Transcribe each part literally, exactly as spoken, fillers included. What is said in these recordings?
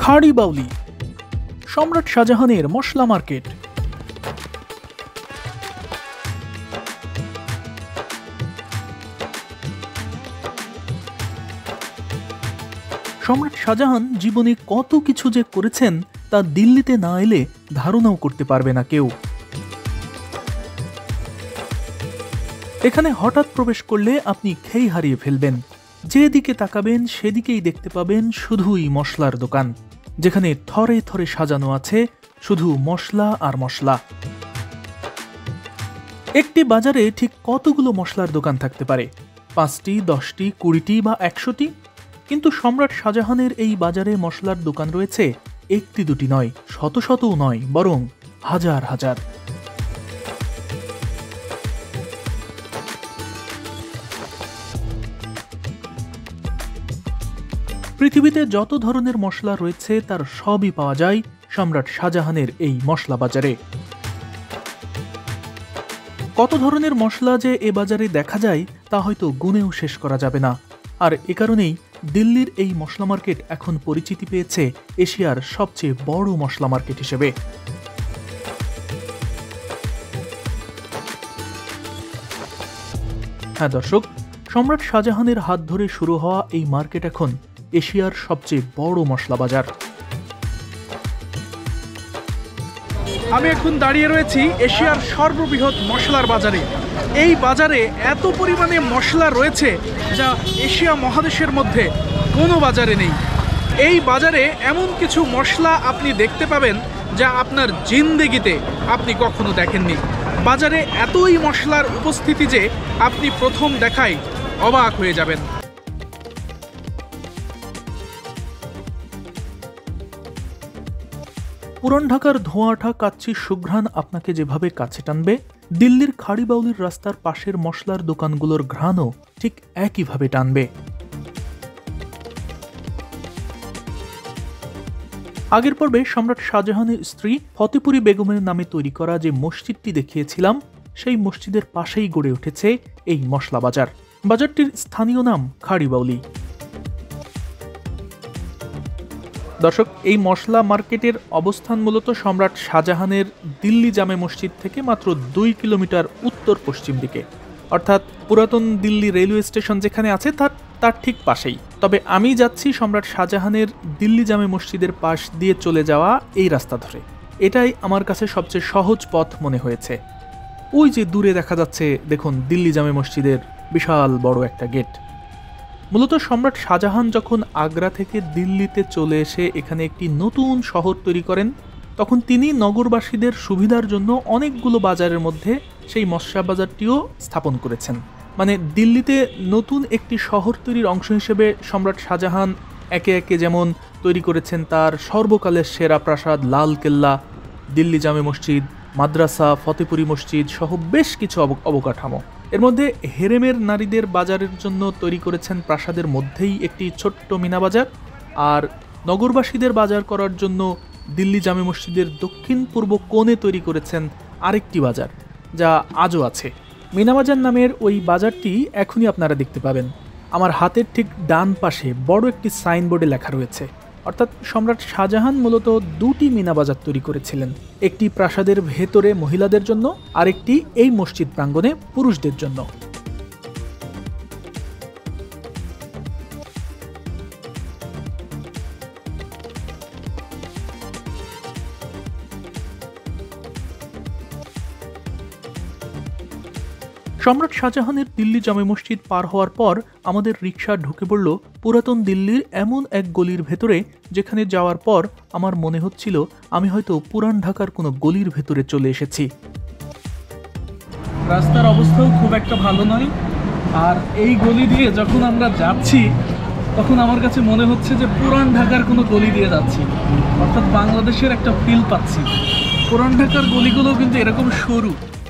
খাড়ি বাউলি, সম্রাট শাহজাহানের মশলা মার্কেট। সম্রাট শাহজাহান জীবনে কত কিছু যে করেছেন তা দিল্লিতে না এলে ধারণাও করতে পারবে না কেউ। এখানে হঠাৎ প্রবেশ করলে আপনি খেই হারিয়ে ফেলবেন। যেদিকে তাকাবেন সেদিকেই দেখতে পাবেন শুধুই মশলার দোকান, যেখানে থরে থরে সাজানো আছে শুধু মশলা আর মশলা। একটি বাজারে ঠিক কতগুলো মশলার দোকান থাকতে পারে? পাঁচটি, দশটি, কুড়িটি বা একশোটি? কিন্তু সম্রাট শাহজাহানের এই বাজারে মশলার দোকান রয়েছে একটি দুটি নয়, শত শতও নয়, বরং হাজার হাজার। পৃথিবীতে যত ধরনের মশলা রয়েছে তার সবই পাওয়া যায় সম্রাট শাহজাহানের এই মশলা বাজারে। কত ধরনের মশলা যে এ বাজারে দেখা যায় তা হয়তো গুণেও শেষ করা যাবে না। আর এ কারণেই দিল্লির এই মশলা মার্কেট এখন পরিচিতি পেয়েছে এশিয়ার সবচেয়ে বড় মশলা মার্কেট হিসেবে। হ্যাঁ দর্শক, সম্রাট শাহজাহানের হাত ধরে শুরু হওয়া এই মার্কেট এখন এশিয়ার সবচেয়ে বড় মশলা বাজার। আমি এখন দাঁড়িয়ে রয়েছি এশিয়ার সর্ববৃহৎ মশলার বাজারে। এই বাজারে এত পরিমাণে মশলা রয়েছে যা এশিয়া মহাদেশের মধ্যে কোনো বাজারে নেই। এই বাজারে এমন কিছু মশলা আপনি দেখতে পাবেন যা আপনার জিন্দেগিতে আপনি কখনো দেখেননি। বাজারে এতই মশলার উপস্থিতি যে আপনি প্রথম দেখায় অবাক হয়ে যাবেন। পুরান ঢাকার ধোঁয়াঠা কাচ্চি সুঘ্রাণ আপনাকে যেভাবে কাছে টানবে, দিল্লির খাড়ি বাউলির রাস্তার পাশের মশলার দোকানগুলোর ঘ্রাণও ঠিক একইভাবে টানবে। আগের পর্বে সম্রাট শাহজাহানের স্ত্রী ফতেপুরি বেগমের নামে তৈরি করা যে মসজিদটি দেখিয়েছিলাম, সেই মসজিদের পাশেই গড়ে উঠেছে এই মশলা বাজার। বাজারটির স্থানীয় নাম খাড়ি বাউলি। দর্শক, এই মশলা মার্কেটের অবস্থান মূলত সম্রাট শাহজাহানের দিল্লি জামে মসজিদ থেকে মাত্র দুই কিলোমিটার উত্তর পশ্চিম দিকে, অর্থাৎ পুরাতন দিল্লি রেলওয়ে স্টেশন যেখানে আছে তার তার ঠিক পাশেই। তবে আমি যাচ্ছি সম্রাট শাহজাহানের দিল্লি জামে মসজিদের পাশ দিয়ে চলে যাওয়া এই রাস্তা ধরে। এটাই আমার কাছে সবচেয়ে সহজ পথ মনে হয়েছে। ওই যে দূরে দেখা যাচ্ছে, দেখুন দিল্লি জামে মসজিদের বিশাল বড় একটা গেট। মূলত সম্রাট শাহজাহান যখন আগ্রা থেকে দিল্লিতে চলে এসে এখানে একটি নতুন শহর তৈরি করেন, তখন তিনি নগরবাসীদের সুবিধার জন্য অনেকগুলো বাজারের মধ্যে সেই মশলা বাজারটিও স্থাপন করেছেন। মানে দিল্লিতে নতুন একটি শহর তৈরির অংশ হিসেবে সম্রাট শাহজাহান একে একে যেমন তৈরি করেছেন তার সর্বকালের সেরা প্রাসাদ লাল কেল্লা, দিল্লি জামে মসজিদ, মাদ্রাসা, ফতেপুরি মসজিদ সহ বেশ কিছু অবকাঠামো। এর মধ্যে হেরেমের নারীদের বাজারের জন্য তৈরি করেছেন প্রাসাদের মধ্যেই একটি ছোট্ট মিনা বাজার, আর নগরবাসীদের বাজার করার জন্য দিল্লি জামে মসজিদের দক্ষিণ পূর্ব কোণে তৈরি করেছেন আরেকটি বাজার, যা আজও আছে। মিনা বাজার নামের ওই বাজারটি এখনই আপনারা দেখতে পাবেন। আমার হাতের ঠিক ডান পাশে বড় একটি সাইনবোর্ডে লেখা রয়েছে। অর্থাৎ সম্রাট শাহজাহান মূলত দুটি মিনা বাজার তৈরি করেছিলেন, একটি প্রাসাদের ভেতরে মহিলাদের জন্য, আরেকটি এই মসজিদ প্রাঙ্গণে পুরুষদের জন্য। সম্রাট শাহজাহানের দিল্লি জামে মসজিদ পার হওয়ার পর আমাদের রিকশা ঢুকে পড়ল পুরাতন দিল্লির এমন এক গলির ভেতরে, যেখানে যাওয়ার পর আমার মনে হচ্ছিল আমি হয়তো পুরান ঢাকার কোনো গলির ভেতরে চলে এসেছি। রাস্তার অবস্থাও খুব একটা ভালো নয়, আর এই গলি দিয়ে যখন আমরা যাচ্ছি তখন আমার কাছে মনে হচ্ছে যে পুরান ঢাকার কোনো গলি দিয়ে যাচ্ছি, অর্থাৎ বাংলাদেশের একটা ফিল পাচ্ছি। পুরান ঢাকার গলিগুলো কিন্তু এরকম সরু।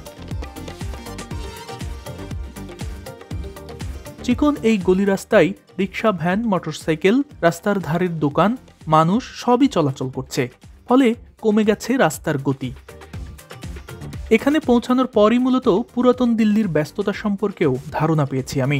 চিকন এই গলি রাস্তায় রিক্সা, ভ্যান, মোটরসাইকেল, রাস্তার ধারের দোকান, মানুষ সবই চলাচল করছে, ফলে কমে গেছে রাস্তার গতি। এখানে পৌঁছানোর পরই মূলত পুরাতন দিল্লির ব্যস্ততা সম্পর্কেও ধারণা পেয়েছি আমি।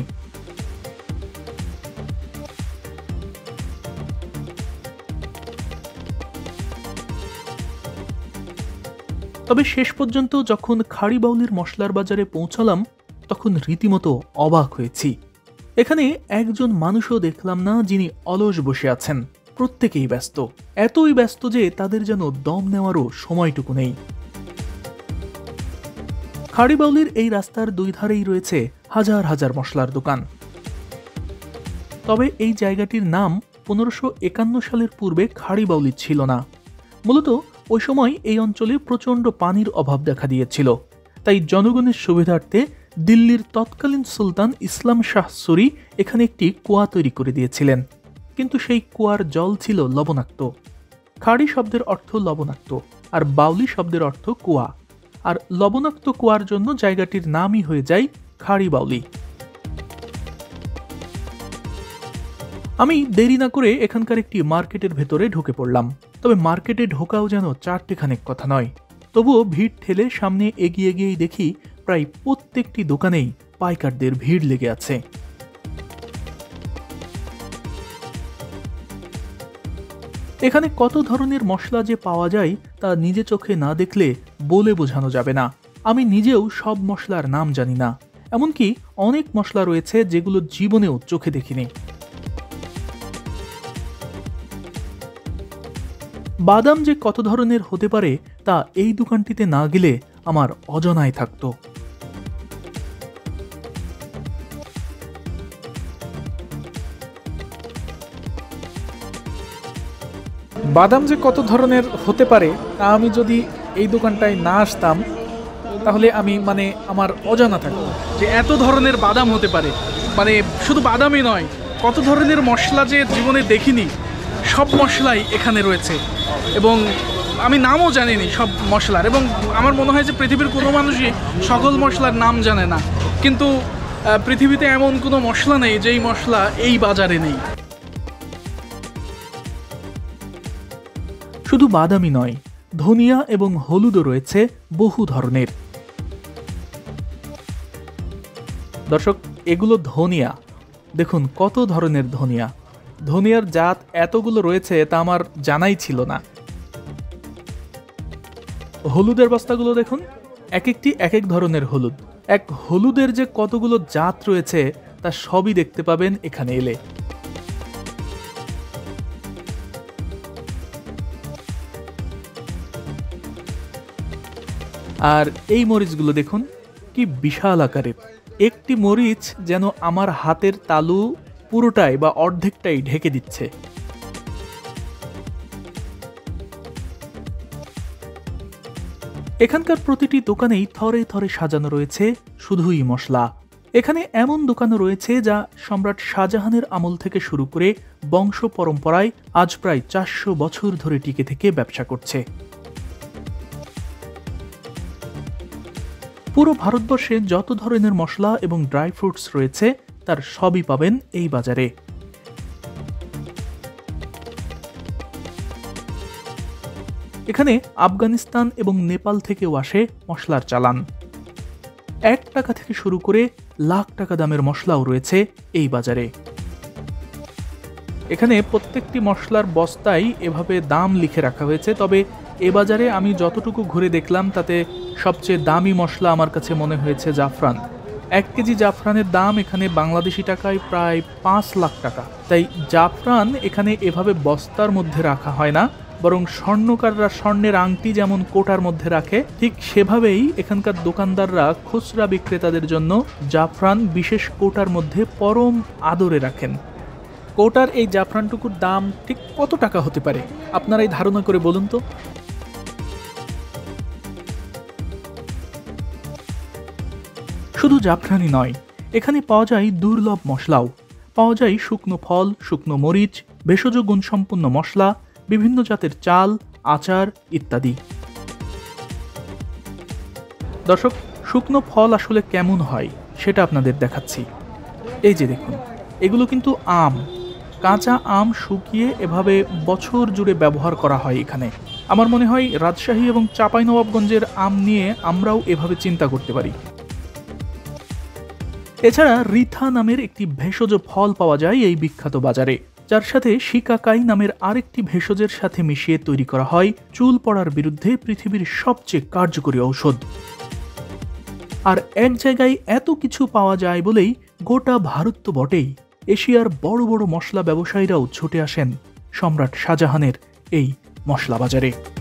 তবে শেষ পর্যন্ত যখন খাড়িবাউলির মশলার বাজারে পৌঁছালাম তখন রীতিমতো অবাক হয়েছি। এখানে একজন মানুষও দেখলাম না যিনি অলস বসে আছেন। প্রত্যেকেই ব্যস্ত, এতই ব্যস্ত যে তাদের যেন দম নেওয়ারও সময়টুকু নেই। খাড়িবাউলির এই রাস্তার দুই ধারেই রয়েছে হাজার হাজার মশলার দোকান। তবে এই জায়গাটির নাম পনেরোশো একান্ন সালের পূর্বে খাড়িবাউলি ছিল না। মূলত ওই সময় এই অঞ্চলে প্রচণ্ড পানির অভাব দেখা দিয়েছিল, তাই জনগণের সুবিধার্থে দিল্লির তৎকালীন সুলতান ইসলাম শাহ সুরি এখানে একটি কুয়া তৈরি করে দিয়েছিলেন। কিন্তু সেই কুয়ার জল ছিল লবণাক্ত। খাড়ি শব্দের অর্থ লবণাক্ত, আর বাউলি শব্দের অর্থ কুয়া, আর লবণাক্ত কুয়ার জন্য জায়গাটির নামই হয়ে যায় খাড়িবাউলি। আমি দেরি না করে এখানকার একটি মার্কেটের ভেতরে ঢুকে পড়লাম। তবে মার্কেটে ঢোকাও যেন চারটেখানেক কথা নয়। তবুও ভিড় ঠেলে সামনে এগিয়ে গিয়েই দেখি প্রায় প্রত্যেকটি দোকানেই পাইকারদের ভিড় লেগে আছে। এখানে কত ধরনের মশলা যে পাওয়া যায় তা নিজে চোখে না দেখলে বলে বোঝানো যাবে না। আমি নিজেও সব মশলার নাম জানি না, এমনকি অনেক মশলা রয়েছে যেগুলো জীবনেও চোখে দেখিনি। বাদাম যে কত ধরনের হতে পারে তা এই দোকানটিতে না গেলে আমার অজানায় থাকতো। বাদাম যে কত ধরনের হতে পারে তা আমি যদি এই দোকানটায় না আসতাম তাহলে আমি মানে আমার অজানা থাকতো যে এত ধরনের বাদাম হতে পারে। মানে শুধু বাদামই নয়, কত ধরনের মশলা যে জীবনে দেখিনি, সব মশলাই এখানে রয়েছে এবং আমি নামও জানিনি সব মশলার। এবং আমার মনে হয় যে পৃথিবীর কোনো মানুষই সকল মশলার নাম জানে না, কিন্তু পৃথিবীতে এমন কোনো মশলা নেই যেই মশলা এই বাজারে নেই। শুধু বাদামই নয়, ধনিয়া এবং হলুদও রয়েছে বহু ধরনের। দর্শক, এগুলো ধনিয়া। দেখুন কত ধরনের ধনিয়া। ধনিয়ার জাত এতগুলো রয়েছে তা আমার জানাই ছিল না। হলুদের বস্তাগুলো দেখুন, এক একটি এক এক ধরনের হলুদ। এক হলুদের যে কতগুলো জাত রয়েছে তা সবই দেখতে পাবেন এখানে এলে। আর এই মরিচগুলো দেখুন কি বিশাল আকারের। একটি মরিচ যেন আমার হাতের তালু পুরোটাই বা অর্ধেকটাই ঢেকে দিচ্ছে। এখানকার প্রতিটি দোকানেই থরে থরে সাজানো রয়েছে শুধুই মশলা। এখানে এমন দোকানও রয়েছে যা সম্রাট শাহজাহানের আমল থেকে শুরু করে বংশ পরম্পরায় আজ প্রায় চারশো বছর ধরে টিকে থেকে ব্যবসা করছে। পুরো ভারতবর্ষে যত ধরনের মশলা এবং ড্রাই ফ্রুটস রয়েছে তার সবই পাবেন এই বাজারে। এখানে আফগানিস্তান এবং নেপাল থেকেও আসে মশলার চালান। এক টাকা থেকে শুরু করে লাখ টাকা দামের মশলাও রয়েছে এই বাজারে। এখানে প্রত্যেকটি মশলার বস্তায় এভাবে দাম লিখে রাখা হয়েছে। তবে এ বাজারে আমি যতটুকু ঘুরে দেখলাম তাতে সবচেয়ে দামি মশলা আমার কাছে মনে হয়েছে জাফরান। এক কেজি জাফরানের দাম এখানে বাংলাদেশি টাকায় প্রায় পাঁচ লাখ টাকা। তাই জাফরান এখানে এভাবে বস্তার মধ্যে রাখা হয় না, বরং স্বর্ণকাররা স্বর্ণের আংটি যেমন কোটার মধ্যে রাখে, ঠিক সেভাবেই এখানকার দোকানদাররা খুচরা বিক্রেতাদের জন্য জাফরান বিশেষ কোটার মধ্যে পরম আদরে রাখেন। কোটার এই জাফরানটুকুর দাম ঠিক কত টাকা হতে পারে আপনারাই ধারণা করে বলুন তো। শুধু জাফরানই নয়, এখানে পাওয়া যায় দুর্লভ মশলাও। পাওয়া যায় শুকনো ফল, শুকনো মরিচ, ভেষজ গুণসম্পন্ন মশলা, বিভিন্ন জাতের চাল, আচার ইত্যাদি। দর্শক, শুকনো ফল আসলে কেমন হয় সেটা আপনাদের দেখাচ্ছি। এই যে দেখুন, এগুলো কিন্তু আম। কাঁচা আম শুকিয়ে এভাবে বছর জুড়ে ব্যবহার করা হয় এখানে। আমার মনে হয় রাজশাহী এবং চাঁপাইনবাবগঞ্জের আম নিয়ে আমরাও এভাবে চিন্তা করতে পারি। এছাড়া রিথা নামের একটি ভেষজ ফল পাওয়া যায় এই বিখ্যাত বাজারে, যার সাথে শিকাকাই নামের আরেকটি ভেষজের সাথে মিশিয়ে তৈরি করা হয় চুল পড়ার বিরুদ্ধে পৃথিবীর সবচেয়ে কার্যকরী ঔষধ। আর এক জায়গায় এত কিছু পাওয়া যায় বলেই গোটা ভারত তো বটেই, এশিয়ার বড় বড় মশলা ব্যবসায়ীরাও ছুটে আসেন সম্রাট শাহজাহানের এই মশলা বাজারে।